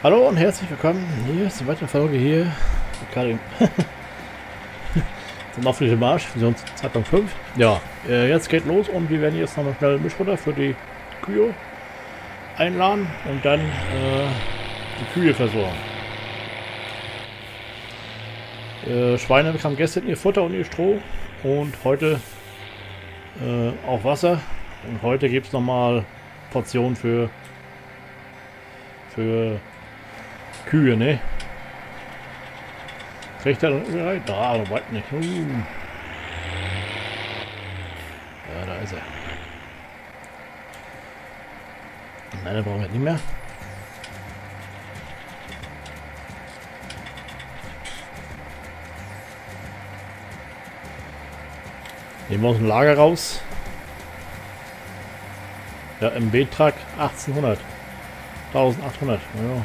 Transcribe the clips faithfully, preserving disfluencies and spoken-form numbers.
Hallo und herzlich willkommen hier zur weiteren Folge hier. Gerade im zum Aufrichten Marsch, Version Zeitpunkt fünf. Ja, äh, jetzt geht los und wir werden jetzt nochmal schnell Mischfutter für die Kühe einladen und dann äh, die Kühe versorgen. Äh, Schweine bekamen gestern ihr Futter und ihr Stroh und heute äh, auch Wasser. Und heute gibt es nochmal Portionen für für Kühe, ne? Kriegt er dann da, aber weit nicht. Uh. Ja, da ist er. Nein, den brauchen wir nicht mehr. Nehmen wir aus dem Lager raus. Ja, M B-Truck achtzehnhundert. eintausendachthundert. Ja.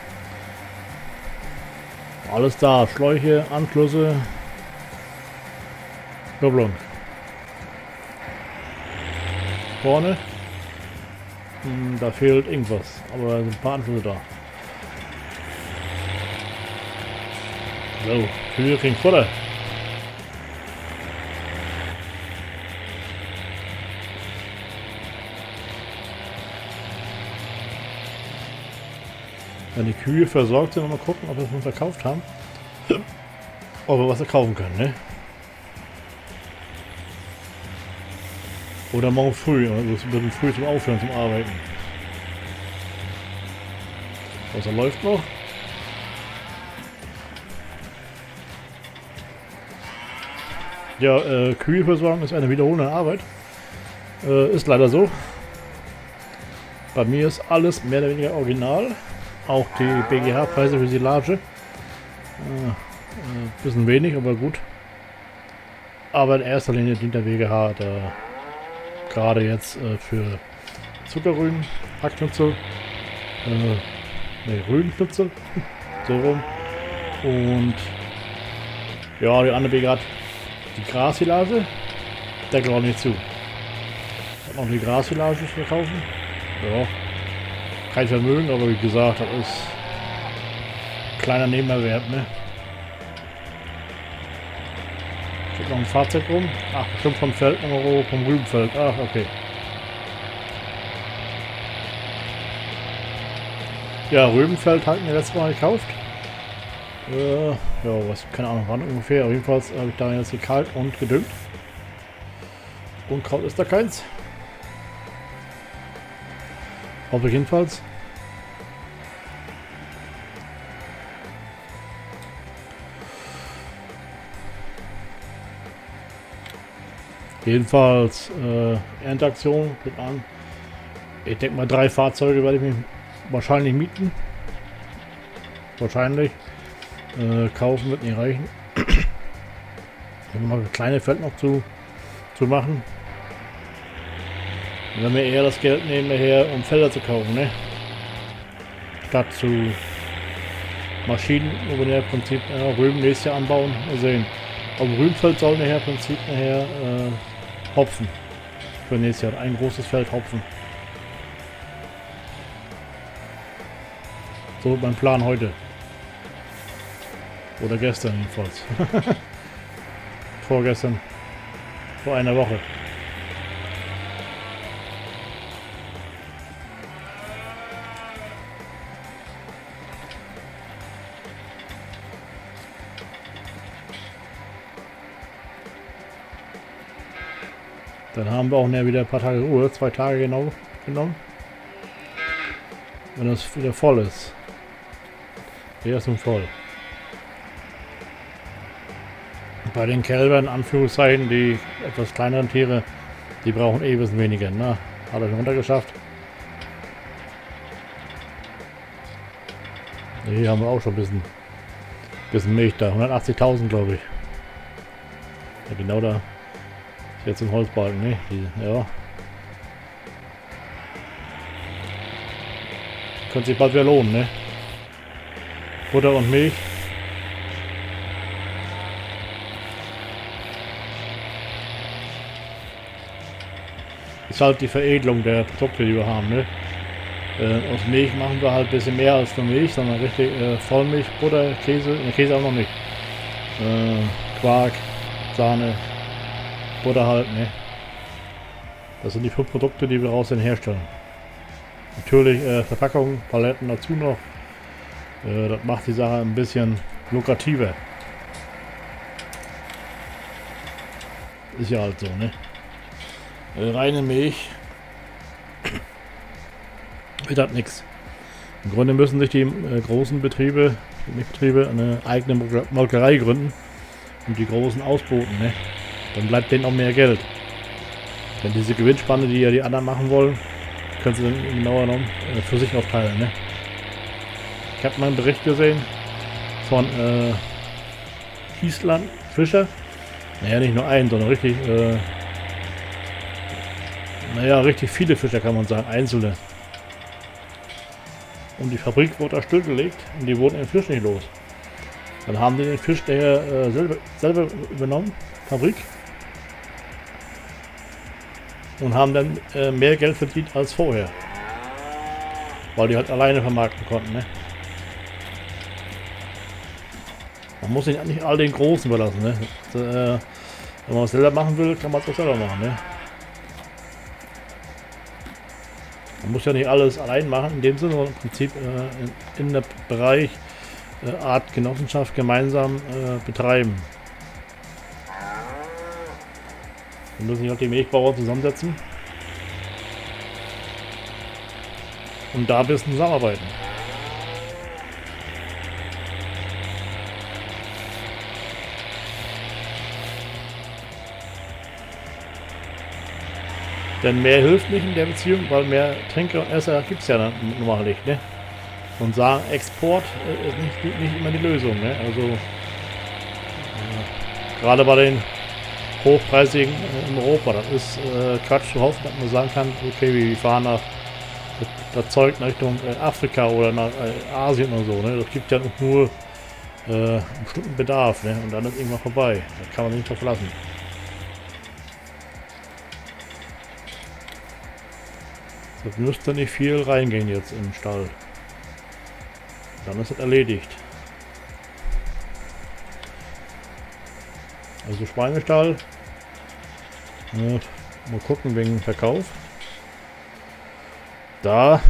Alles da. Schläuche, Anschlüsse. Kupplung. Vorne. Hm, da fehlt irgendwas. Aber da sind ein paar Anschlüsse da. So, Kühe kriegen Futter. Wenn die Kühe versorgt sind, mal gucken, ob wir es schon verkauft haben. Ob wir was verkaufen können, ne? Oder morgen früh, also es wird früh zum Aufhören, zum Arbeiten. Wasser läuft noch. Ja, äh, Kühe versorgen ist eine wiederholende Arbeit. Äh, ist leider so. Bei mir ist alles mehr oder weniger original. Auch die B G H-Preise für Silage. Äh, äh, bisschen wenig, aber gut. Aber in erster Linie dient der B G H da gerade jetzt äh, für Zuckerrüben, Hackschnitzel, äh, ne, Rübenschnitzel, so rum. Und ja, die andere B G H hat die Grassilage. Der glaubt nicht zu. Hat noch die Grassilage verkaufen. Ja. Kein Vermögen, aber wie gesagt, das ist kleiner Nebenerwerb, ne? Steht noch ein Fahrzeug rum. Ach, bestimmt vom Feld, noch vom Rübenfeld. Ach, okay. Ja, Rübenfeld hatten wir letztes Mal gekauft. Äh, ja, was, keine Ahnung, wann ungefähr. Auf jeden Fall habe ich da jetzt gekalt und gedüngt. Unkraut ist da keins. Hoffe ich jedenfalls. Jedenfalls äh, Ernteaktion geht an. Ich denke mal, drei Fahrzeuge werde ich mir wahrscheinlich mieten. Wahrscheinlich. Äh, kaufen wird nicht reichen. Ich noch ein kleines Feld noch zu, zu machen. Wenn wir eher das Geld nehmen her, um Felder zu kaufen, ne? Statt zu Maschinen, wo wir im Prinzip äh, Rüben nächstes Jahr anbauen. Mal sehen. Auf dem Rübenfeld soll nachher im Prinzip nachher äh, Hopfen. Für nächstes Jahr ein großes Feld Hopfen. So mein Plan heute. Oder gestern jedenfalls. Vorgestern. Vor einer Woche. Dann haben wir auch wieder ein paar Tage Ruhe, zwei Tage genau genommen. Wenn das wieder voll ist. Der ist nun voll. Bei den Kälbern, Anführungszeichen, die etwas kleineren Tiere, die brauchen eh ein bisschen weniger. Na, hat er schon runtergeschafft. Hier haben wir auch schon ein bisschen, bisschen Milch da. hundertachtzigtausend, glaube ich. Ja, genau da. Jetzt im Holzbalken, ne? Die, ja. Könnte sich bald wieder lohnen, ne? Butter und Milch. Ist halt die Veredelung der Produkte, die wir haben, ne? Äh, aus Milch machen wir halt ein bisschen mehr als nur Milch, sondern richtig äh, Vollmilch, Butter, Käse, ne, Käse auch noch nicht. Äh, Quark, Sahne, Butter halt, ne. Das sind die fünf Produkte, die wir raus herstellen. Natürlich äh, Verpackungen, Paletten dazu noch. Äh, das macht die Sache ein bisschen lukrativer. Ist ja halt so, ne? Äh, reine Milch wird das nichts. Im Grunde müssen sich die äh, großen Betriebe, die Milchbetriebe, eine eigene Molkerei gründen und die großen ausboten, ne? Dann bleibt denen auch mehr Geld. Denn diese Gewinnspanne, die ja die anderen machen wollen, können sie dann genauer genommen äh, für sich aufteilen, ne? Ich habe mal einen Bericht gesehen von äh, Island Fischer. Naja, nicht nur einen, sondern richtig, äh, naja, richtig viele Fischer kann man sagen, einzelne. Und die Fabrik wurde da stillgelegt und die wurden den Fisch nicht los. Dann haben die den Fisch daher äh, selber, selber übernommen, Fabrik. Und haben dann äh, mehr Geld verdient als vorher. Weil die halt alleine vermarkten konnten, ne? Man muss sich nicht all den Großen überlassen, ne? Das, äh, wenn man es selber machen will, kann man es auch selber machen, ne? Man muss ja nicht alles allein machen, in dem Sinne, sondern im Prinzip äh, in, in der Bereich äh, Art Genossenschaft gemeinsam äh, betreiben. Wir müssen sich auch die Milchbauern zusammensetzen und da ein bisschen zusammenarbeiten. Denn mehr hilft nicht in der Beziehung, weil mehr Trinker und Esser gibt es ja dann normal nicht, ne? Und sagen, Export äh, ist nicht, nicht immer die Lösung, ne? Also äh, gerade bei den hochpreisigen äh, in Europa, das ist äh, Quatsch zu hoffen, dass man sagen kann, okay, wir fahren nach das, das Zeug in Richtung äh, Afrika oder nach äh, Asien oder so, ne? Das gibt ja nur äh, einen bestimmten Bedarf, ne? Und dann ist irgendwann vorbei. Da kann man sich nicht drauf verlassen. Das müsste nicht viel reingehen jetzt im Stall. Dann ist es erledigt. Also Schweinestall. Ja, mal gucken wegen Verkauf. Da.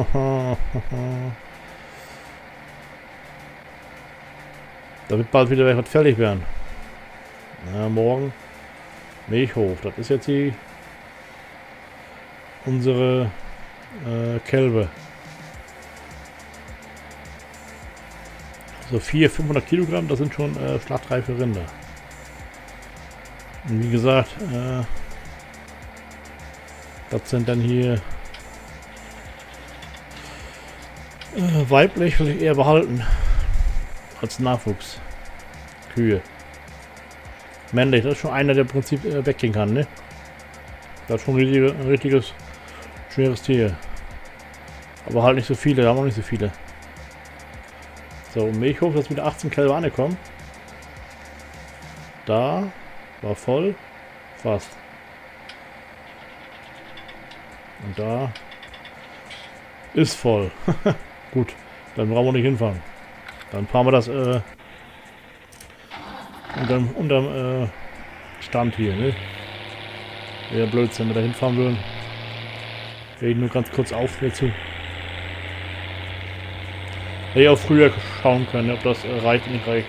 Da wird bald wieder was fertig werden. Na, morgen Milchhof. Das ist jetzt die unsere äh, Kälber. So vierhundert, fünfhundert Kilogramm, das sind schon äh, schlachtreife Rinder. Und wie gesagt, äh, das sind dann hier äh, weiblich, will ich eher behalten als Nachwuchs. Kühe. Männlich, das ist schon einer, der im Prinzip äh, weggehen kann, ne? Das ist schon ein, richtige, ein richtiges schweres Tier. Aber halt nicht so viele, da haben wir nicht so viele. So, Milchhof, das mit achtzehn Kälber angekommen. Da war voll. Fast. Und da ist voll. Gut, dann brauchen wir nicht hinfahren. Dann fahren wir das äh, unterm, unterm äh, Stand hier, ne? Wäre Blödsinn, wenn wir da hinfahren würden. Wäre ich nur ganz kurz auf dazu. Hätte ich auch früher schauen können, ob das äh, reicht oder nicht reicht.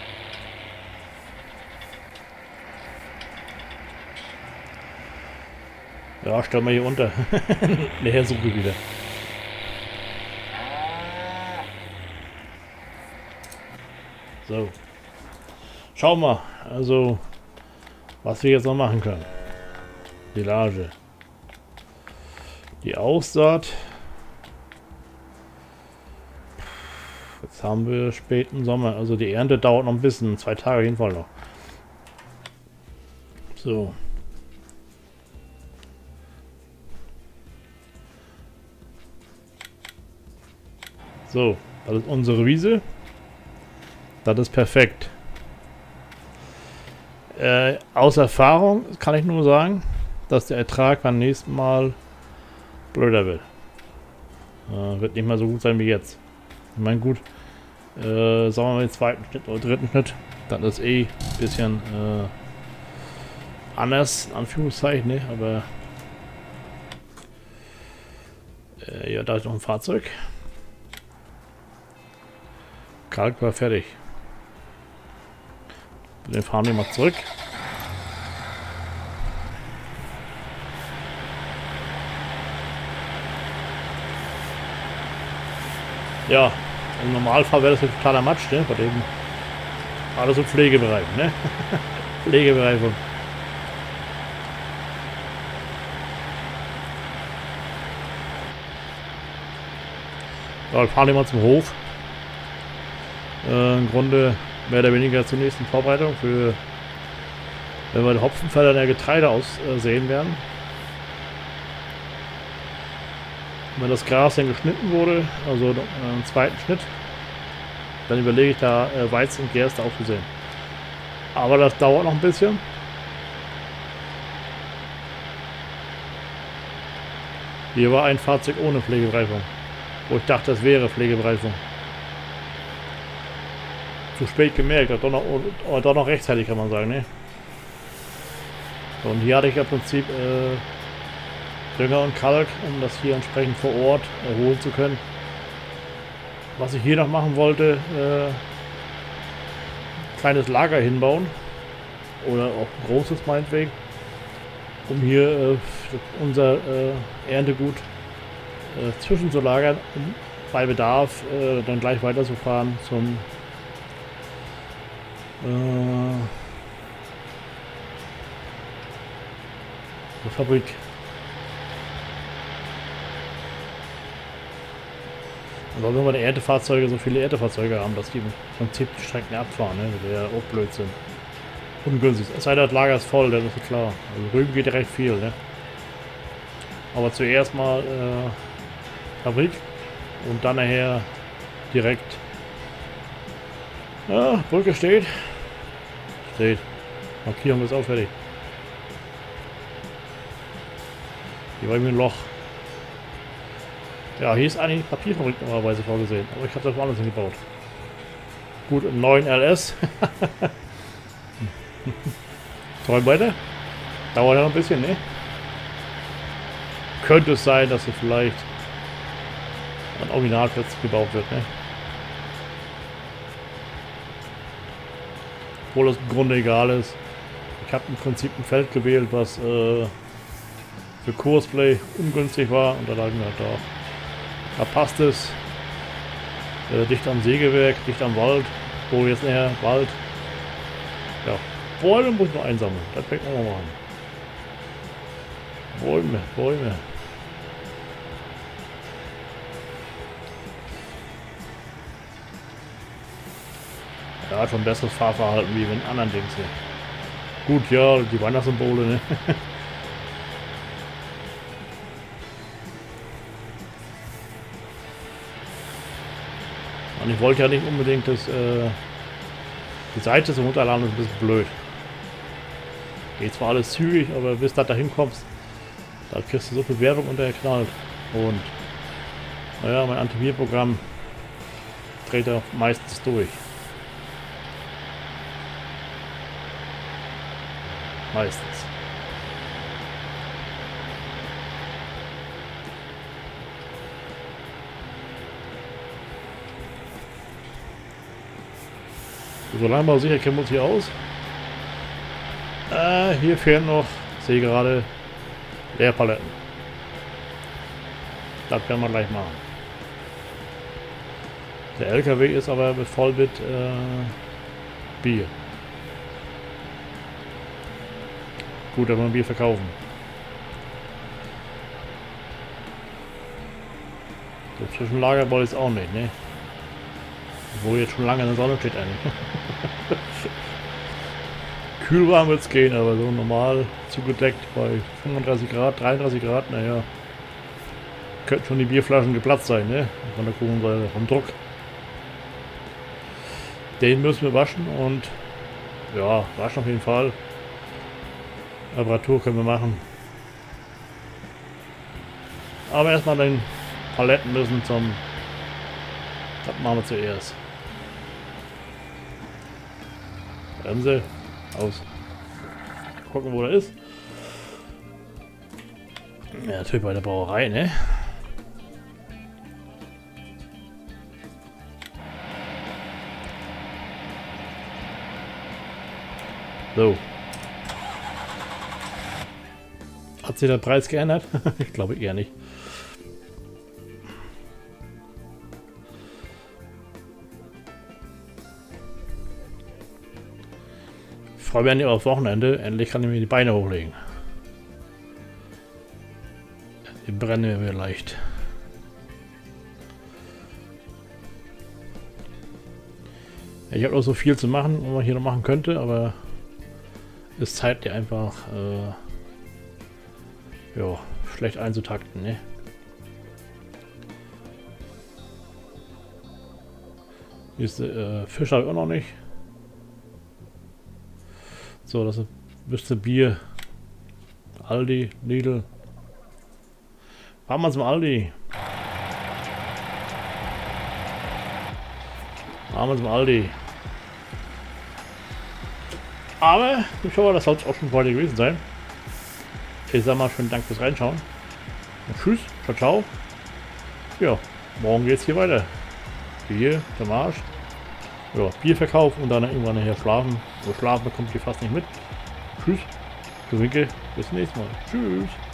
Ja, stellen wir hier unter. Nachher suche ich wieder. So. Schauen wir. Also, was wir jetzt noch machen können. Silage. Die Aussaat. Jetzt haben wir späten Sommer. Also die Ernte dauert noch ein bisschen. Zwei Tage jedenfalls noch. So. So, das ist unsere Wiese. Das ist perfekt. Äh, aus Erfahrung kann ich nur sagen, dass der Ertrag beim nächsten Mal blöder wird. Äh, wird nicht mehr so gut sein wie jetzt. Ich meine, gut, äh, sagen wir mal den zweiten Schnitt oder dritten Schnitt, dann ist eh ein bisschen äh, anders, in Anführungszeichen, ne? Aber äh, ja, da ist noch ein Fahrzeug. Kalk war fertig. Den fahren wir mal zurück. Ja, im Normalfall wäre das ein totaler Matsch, ne? Bei dem alles im Pflegebereich, ne? Pflegebereich. Ja, wir fahren immer zum Hof. Äh, Im Grunde mehr oder weniger zur nächsten Vorbereitung für, wenn wir die Hopfenfelder der Getreide aussehen werden. Wenn das Gras dann geschnitten wurde, also äh, einen zweiten Schnitt, dann überlege ich da äh, Weizen und Gerste aufzusehen. Aber das dauert noch ein bisschen. Hier war ein Fahrzeug ohne Pflegebereifung, wo ich dachte, das wäre Pflegebereifung. Zu spät gemerkt, aber doch noch, oder doch noch rechtzeitig, kann man sagen, ne? So, und hier hatte ich ja im Prinzip äh, Dünger und Kalk, um das hier entsprechend vor Ort erholen zu können. Was ich hier noch machen wollte, äh, kleines Lager hinbauen oder auch ein großes meinetwegen, um hier äh, unser äh, Erntegut äh, zwischenzulagern, um bei Bedarf äh, dann gleich weiterzufahren zum äh, zur Fabrik. Aber wenn wir die Erntefahrzeuge, so viele Erntefahrzeuge haben, dass die im Prinzip die Strecken abfahren, ne? Das wäre auch Blödsinn. Ungünstig. Es sei denn, das Lager ist voll, das ist klar. Also Rüben geht ja recht viel, ne? Aber zuerst mal äh, Fabrik und dann nachher direkt. Ja, Brücke steht. Steht. Markierung ist auch fertig. Hier war irgendwie ein Loch. Ja, hier ist eigentlich Papierfabrik normalerweise vorgesehen, aber ich habe das woanders hingebaut. Gut, im neuen L S. Träumen weiter. Dauert ja noch ein bisschen, ne? Könnte es sein, dass hier vielleicht ein Originalplatz gebaut wird, ne? Obwohl es im Grunde egal ist. Ich habe im Prinzip ein Feld gewählt, was äh, für Cosplay ungünstig war und da lagen wir halt da. Da passt es. Äh, dicht am Sägewerk, dicht am Wald. Wo jetzt näher Wald. Ja, Bäume muss ich noch einsammeln. Das fängt man mal an. Bäume, Bäume. Ja, hat schon ein besseres Fahrverhalten wie mit anderen Dings hier. Gut, ja, die Weihnachtssymbole, ne? Und ich wollte ja nicht unbedingt das, äh, die Seite zum Runterladen ist ein bisschen blöd. Geht zwar alles zügig, aber bis du da hinkommst, da kriegst du so viel Werbung untergeknallt. Und naja, mein Antivirprogramm dreht er meistens durch. Meistens. So lange sicher kennen wir uns hier aus. Äh, hier fehlen noch, ich sehe gerade, Leerpaletten. Das werden wir gleich machen. Der L K W ist aber voll mit äh, Bier. Gut, dass wir Bier verkaufen. So Zwischenlager wollte ich es auch nicht, ne? Wo jetzt schon lange in der Sonne steht eigentlich. Kühlwarm wird es gehen, aber so normal zugedeckt bei fünfunddreißig Grad, dreiunddreißig Grad, naja. Könnten schon die Bierflaschen geplatzt sein, ne? Von der Kuchenseite, vom Druck. Den müssen wir waschen und ja, waschen auf jeden Fall. Reparatur können wir machen. Aber erstmal den Paletten müssen zum... Das machen wir zuerst. Bremse. Aus. Gucken, wo er ist. Ja, natürlich bei der Brauerei, ne? So. Hat sich der Preis geändert? Ich glaube eher nicht. Ich freue mich an auf Wochenende. Endlich kann ich mir die Beine hochlegen. Die brennen mir leicht. Ich habe auch so viel zu machen, was man hier noch machen könnte, aber ist zeitlich einfach äh, ja, schlecht einzutakten, ne? Hier ist äh, Fisch habe ich auch noch nicht. So, das ist ein bisschen Bier. Aldi, Lidl. Fahren wir zum Aldi. Fahren wir zum Aldi. Aber ich hoffe, das soll es auch schon heute gewesen sein. Ich sage mal schönen Dank fürs Reinschauen. Und tschüss, ciao, ciao. Ja, morgen geht's hier weiter. Bier, der Marsch. Ja, Bierverkauf und dann irgendwann nachher schlafen. So schlafen bekommt ihr fast nicht mit. Tschüss, Gewinke, bis zum nächsten Mal. Tschüss.